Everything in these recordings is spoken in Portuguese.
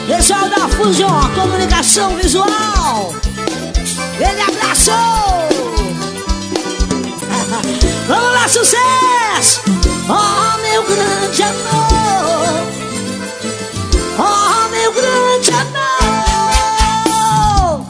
Pessoal da Fusion, comunicação visual. Ele abraçou. Vamos lá, sucesso! Oh, meu grande amor. Oh, meu grande amor.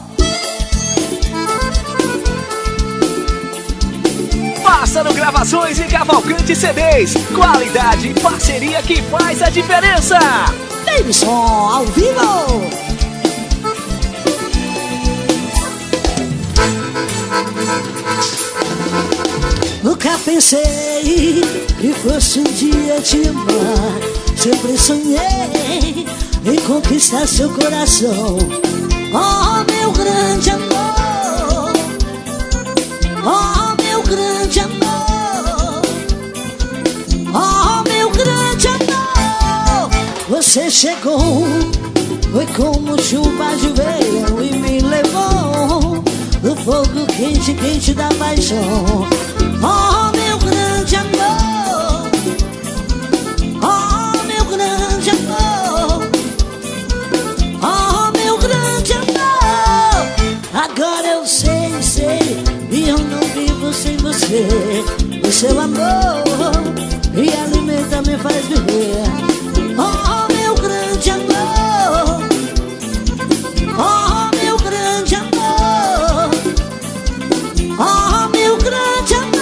Pássaro Gravações e Cavalcante CDs. Qualidade e parceria que faz a diferença. Davidson, ao vivo. Nunca pensei que fosse um dia te amar. Sempre sonhei em conquistar seu coração. Oh, meu grande amor. Oh, meu grande amor. Oh, meu grande amor. Você chegou, foi como chuva de verão e me levou no fogo quente, quente da paixão. Oh, meu grande amor. Oh, meu grande amor. Oh, meu grande amor. Agora eu sei, e eu não vivo sem você. O seu amor me alimenta, me faz viver. Oh, meu grande amor. Oh, meu grande amor. Oh, meu grande amor.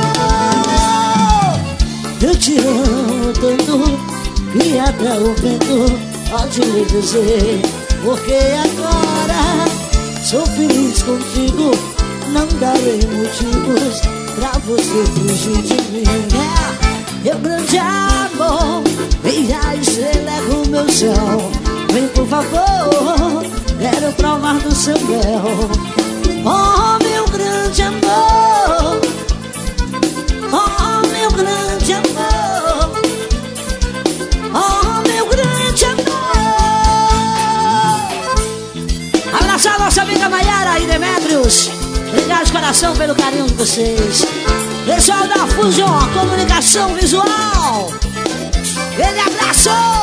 Eu te amo tanto que até o vento pode me dizer. Porque agora sou feliz contigo. Não darei motivos pra você fugir de mim. Meu grande amor, vem a estrela é o meu céu. Vem por favor, quero provar do seu mel. Oh, meu grande amor. Oh, meu grande amor. Oh, meu grande amor. Abraçar a nossa amiga Maiara e Demetrios. Obrigado de coração pelo carinho de vocês. Pessoal da Fusion, comunicação visual. Ele abraçou.